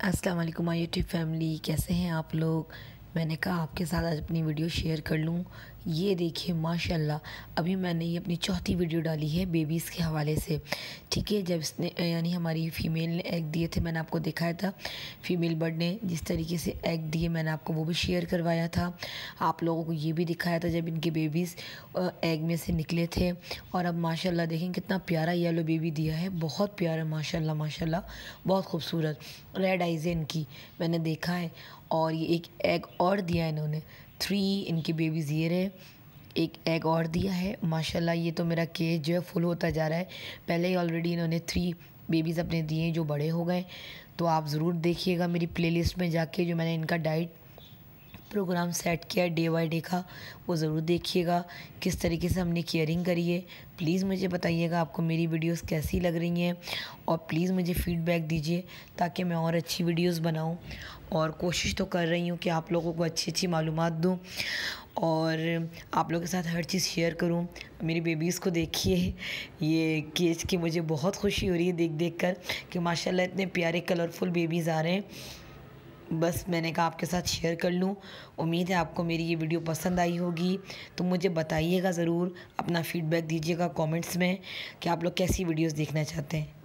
अस्सलाम वालेकुम my YouTube family, कैसे हैं आप लोग। मैंने कहा आपके साथ आज अपनी वीडियो शेयर कर लूँ। ये देखिए माशाल्लाह, अभी मैंने ये अपनी चौथी वीडियो डाली है बेबीज़ के हवाले से। ठीक है, जब इसने यानी हमारी फ़ीमेल ने एग दिए थे, मैंने आपको दिखाया था फ़ीमेल बर्ड ने जिस तरीके से एग दिए, मैंने आपको वो भी शेयर करवाया था। आप लोगों को ये भी दिखाया था जब इनके बेबीज़ एग में से निकले थे। और अब माशाल्लाह देखें कितना प्यारा येलो बेबी दिया है, बहुत प्यारा माशाल्लाह माशाल्लाह, बहुत खूबसूरत रेड आइज़ है इनकी, मैंने देखा है। और ये एक एग और दिया है इन्होंने, 3 इनके बेबीज़ ये रहे, एक एग और दिया है माशाल्लाह। ये तो मेरा केज जो है फुल होता जा रहा है। पहले ही ऑलरेडी इन्होंने 3 बेबीज़ अपने दिए हैं जो बड़े हो गए। तो आप ज़रूर देखिएगा मेरी प्लेलिस्ट में जाके, जो मैंने इनका डाइट प्रोग्राम सेट किया है डे बाय डे का, वो ज़रूर देखिएगा किस तरीके से हमने केयरिंग करी है। प्लीज़ मुझे बताइएगा आपको मेरी वीडियोस कैसी लग रही हैं, और प्लीज़ मुझे फ़ीडबैक दीजिए ताकि मैं और अच्छी वीडियोस बनाऊं। और कोशिश तो कर रही हूं कि आप लोगों को अच्छी अच्छी मालूमात दूं और आप लोगों के साथ हर चीज़ शेयर करूं। मेरी बेबीज़ को देखिए, ये केज की मुझे बहुत खुशी हो रही है देख देख कर कि माशाल्लाह इतने प्यारे कलरफुल बेबीज़ आ रहे हैं। बस मैंने कहा आपके साथ शेयर कर लूँ। उम्मीद है आपको मेरी ये वीडियो पसंद आई होगी। तो मुझे बताइएगा ज़रूर, अपना फ़ीडबैक दीजिएगा कमेंट्स में कि आप लोग कैसी वीडियोस देखना चाहते हैं।